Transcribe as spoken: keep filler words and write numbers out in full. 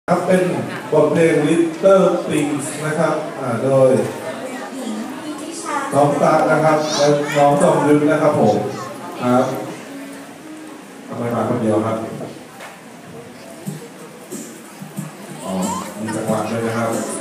ครับเป็นบทเพลง Little Things นะครับโดยน้องตานะครับและน้องจอมยุทธนะครับผมครับทำไมมาคนเดียวครับอ๋อมีจังหวะด้วยนะครับ